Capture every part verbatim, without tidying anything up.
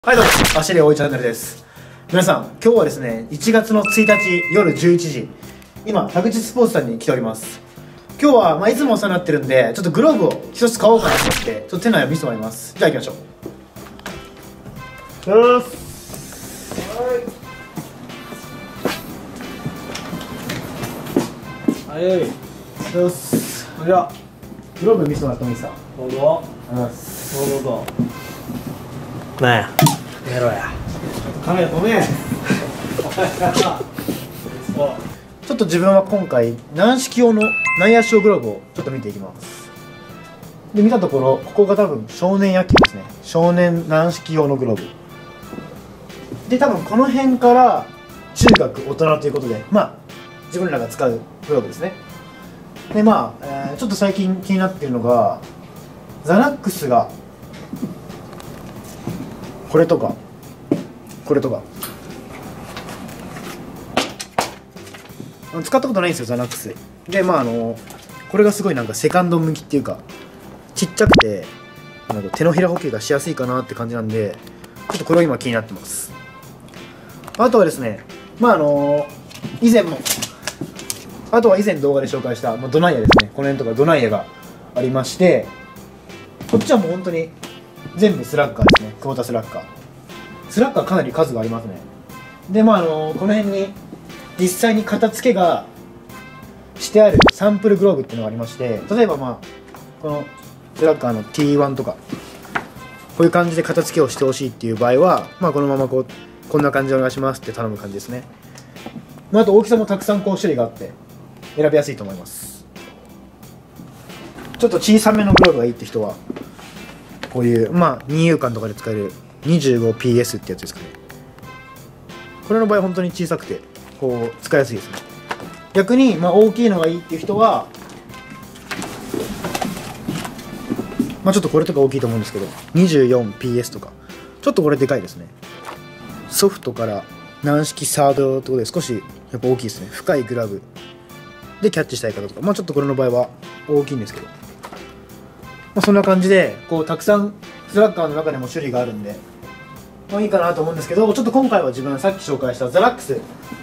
はいどうも、アシェリーおいチャンネルです。皆さん、今日はですね、いちがつのついたち夜じゅういちじ、今、田口スポーツさんに来ております。今日は、まあ、いつもお世話になってるんで、ちょっとグローブを一つ買おうかなと思って、ちょっと店内を見せてもらいます。じゃあ行きましょう。よーし。はい。はい。よし。それでは、グローブ見せてもらってもいいですか？ どうぞ。 ありがとうございます。どうぞどうぞ。 なんや。やろうや。 カメラごめん。ちょっと自分は今回軟式用の内野手用グローブをちょっと見ていきます。で見たところ、ここが多分少年野球ですね。少年軟式用のグローブで、多分この辺から中学大人ということで、まあ自分らが使うグローブですね。でまあ、えー、ちょっと最近気になっているのがザナックスがこれとかこれとか使ったことないんですよ、ザナックスで。まああのこれがすごいなんかセカンド向きっていうかちっちゃくてなんか手のひら補給がしやすいかなって感じなんで、ちょっとこれを今気になってます。あとはですね、まああの以前もあとは以前動画で紹介したドナイヤですね。この辺とかドナイヤがありまして、こっちはもう本当に全部スラッガーですね。クォータースラッガースラッガーかなり数がありますね。でまああのこの辺に実際に型付けがしてあるサンプルグローブっていうのがありまして、例えばまあこのスラッガーの ティーワン とかこういう感じで型付けをしてほしいっていう場合は、まあこのままこうこんな感じでお願いしますって頼む感じですね。まあ、あと大きさもたくさんこう種類があって選びやすいと思います。ちょっと小さめのグローブがいいって人はこういうまあ二遊間とかで使える にじゅうごピーエス ってやつですかね。これの場合本当に小さくてこう使いやすいですね。逆にまあ大きいのがいいっていう人はまあちょっとこれとか大きいと思うんですけど にじゅうよんピーエス とかちょっとこれでかいですね。ソフトから軟式サードということで少しやっぱ大きいですね。深いグラブでキャッチしたい方とか、まあちょっとこれの場合は大きいんですけど、まあ、そんな感じでこうたくさんスラッガーの中でも種類があるんで、まあ、いいかなと思うんですけど、ちょっと今回は自分さっき紹介したザラックス、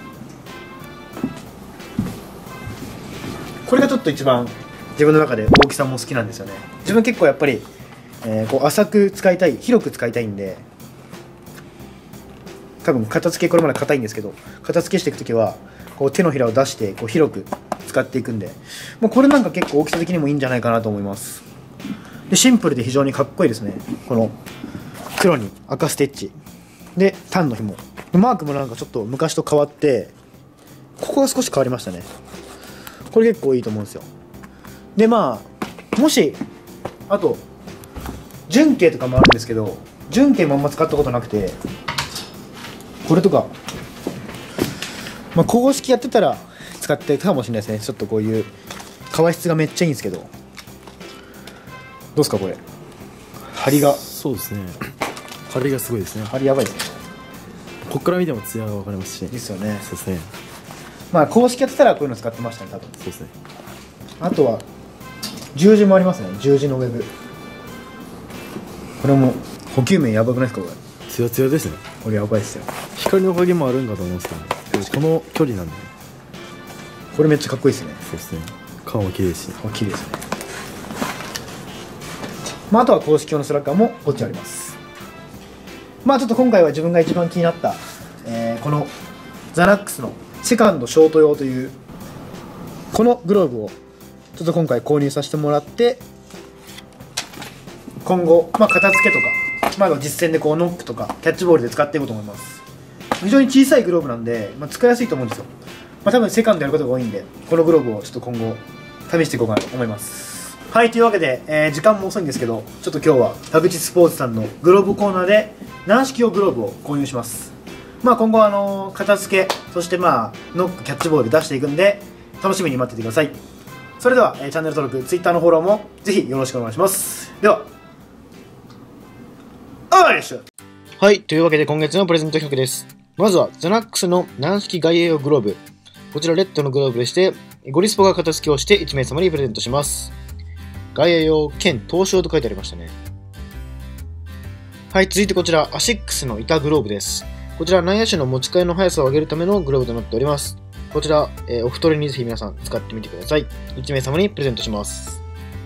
これがちょっと一番自分の中で大きさも好きなんですよね。自分結構やっぱり、えー、こう浅く使いたい、広く使いたいんで、多分片付けこれまで硬いんですけど、片付けしていくときはこう手のひらを出してこう広く使っていくんで、もうこれなんか結構大きさ的にもいいんじゃないかなと思います。でシンプルで非常にかっこいいですね。この黒に赤ステッチでタンの紐、マークもなんかちょっと昔と変わって、ここが少し変わりましたね。これ結構いいと思うんですよ。でまあもしあと純系とかもあるんですけど、純系もあんま使ったことなくて、これとかまあ公式やってたら使ってたかもしれないですね。ちょっとこういう革質がめっちゃいいんですけど、どうですかこれ、張りが。 そうですね。張りがすごいですね。 張りやばいですね。 ここから見ても艶が分かりますし。 ですよね。 そうですね。 まあ公式やってたらこういうの使ってましたね多分。 そうですね。 あとは十字もありますね。十字のウェブ、これも補給面やばくないですかこれ。 ツヤツヤですね。 これやばいですよ。 光のおかげもあるんかと思うんですけど、ね、この距離なんで、ね、 これめっちゃかっこいいですね。 そうですね。顔も綺麗ですし、 綺麗ですね。まああとは公式用のスラッガーもこっちあります。まあちょっと今回は自分が一番気になった、えー、このザナックスのセカンドショート用というこのグローブをちょっと今回購入させてもらって、今後、まあ、片付けとか、まあ、実戦でこうノックとかキャッチボールで使っていこうと思います。非常に小さいグローブなんで、まあ、使いやすいと思うんですよ。まあ、多分セカンドやることが多いんで、このグローブをちょっと今後試していこうかなと思います。はい、というわけで、えー、時間も遅いんですけど、ちょっと今日は田口スポーツさんのグローブコーナーで軟式用グローブを購入します。まあ今後あのー、片付け、そしてまあノックキャッチボール出していくんで楽しみに待っててください。それでは、えー、チャンネル登録、Twitter のフォローもぜひよろしくお願いします。では、おいしょ。はい、というわけで今月のプレゼント企画です。まずはザナックスの軟式外衛用グローブ、こちらレッドのグローブでして、ゴリスポが片付けをしていち名様にプレゼントします。外衛用兼投資用と書いてありましたね。 はい、続いてこちら、アシックスの板グローブです。こちら、内野手の持ち替えの速さを上げるためのグローブとなっております。こちら、えー、オフトレにぜひ皆さん使ってみてください。いち名様にプレゼントします。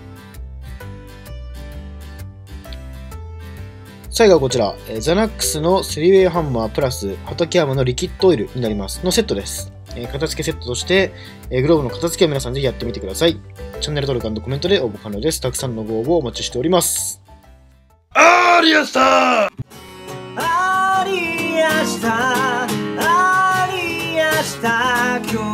最後はこちら、えー、ザナックスのスリーウェイハンマープラス畠山のリキッドオイルになりますのセットです。えー、片付けセットとして、えー、グローブの片付けを皆さんぜひやってみてください。チャンネル登録&コメントで応募可能です。たくさんのご応募お待ちしております。 ありやしたありやしたありやした今日